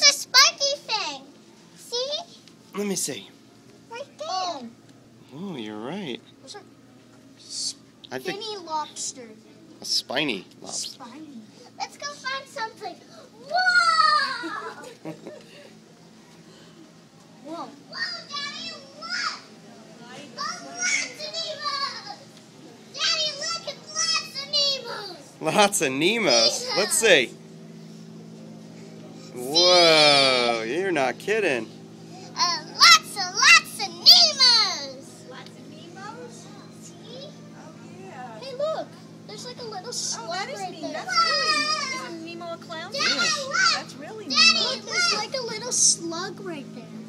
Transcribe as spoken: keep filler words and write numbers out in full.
a spiky thing. See? Let me see. Right there. Oh, Oh, you're right. those are I think spiny lobster. a spiny lobster. Spiny. Let's go find something. Whoa! Whoa. Whoa, Daddy, look! Oh, lots of Nemos! Daddy, look, it's lots of Nemos! Lots of Nemos. Let's see. Whoa, you're not kidding. Uh, lots and lots of Nemos! Lots of Nemos? See? Oh, yeah. Hey, look. There's like a little slug Oh, that is right neat. there. That's really, isn't Nemo a clown? Daddy, Yeah. look! That's really Daddy, neat. look! There's like a little slug right there.